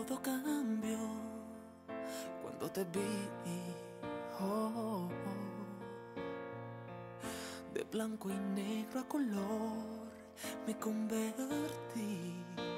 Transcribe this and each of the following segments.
Todo cambió cuando te vi, oh, de blanco y negro a color me convertí.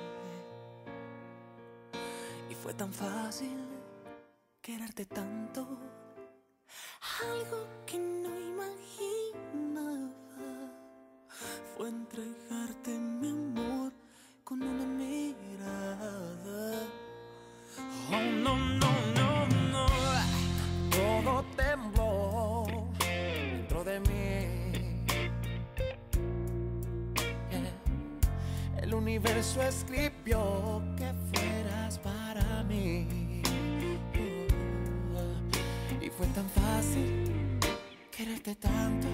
Y fue tan fácil quererte tanto, algo que no imaginaba fue entregarte mi amor con una mirada. Oh, no, no, no, no. Todo tembló dentro de mí. Yeah. El universo escribió que fueras para mí. Y fue tan fácil quererte tanto,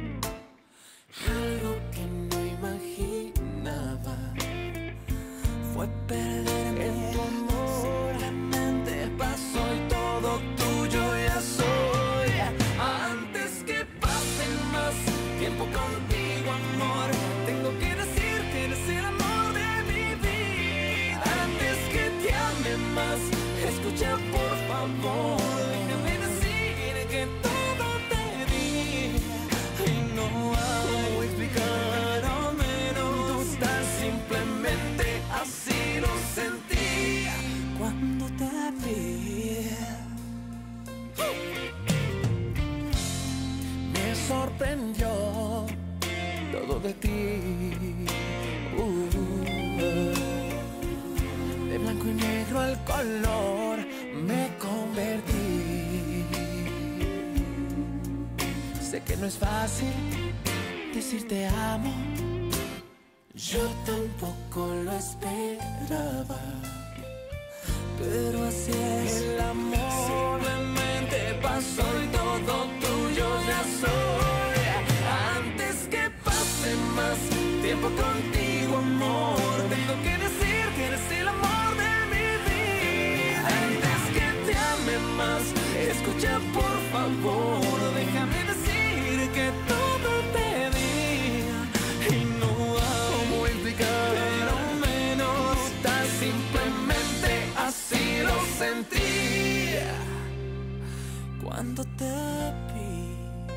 Algo que no imaginaba fue perderme en tu amor. Simplemente pasó y todo tuyo ya soy. Antes que pase más tiempo contigo, amor, tengo que decir que eres el amor de mi vida. Antes que te ame más, escucha por favor, déjame decir que todo te di. Y no hay explicar, al menos tan simplemente así lo sentí cuando te vi. Me sorprendió todo de ti. De blanco y negro al color me convertí. Sé que no es fácil decir te amo, Yo tampoco lo esperaba, pero así es el amor. Simplemente pasó y todo tuyo ya soy. Antes que pase más tiempo contigo, amor, tengo que decir que eres el amor de mi vida. Antes que te ame más, escucha por favor, déjame decir que todo te di. Y no hay ¿Cómo explicar? pero menos tan simplemente así lo sentí cuando te vi.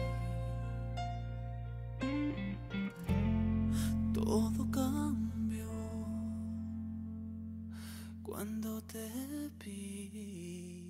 Todo cambió cuando te vi.